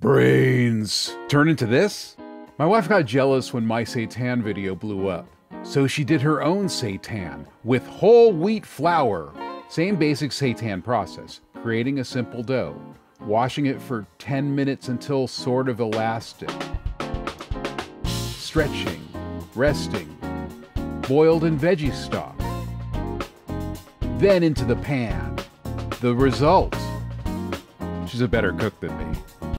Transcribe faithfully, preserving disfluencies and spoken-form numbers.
Brains. Turn into this? My wife got jealous when my Seitan video blew up, so she did her own Seitan with whole wheat flour. Same basic Seitan process, creating a simple dough, washing it for ten minutes until sort of elastic, stretching, resting, boiled in veggie stock, then into the pan. The result? She's a better cook than me.